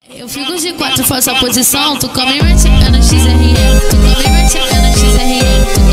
Eu fico de quatro, faço a posição, tu come e mete pé no XRM, tu come e mete pé no XRM.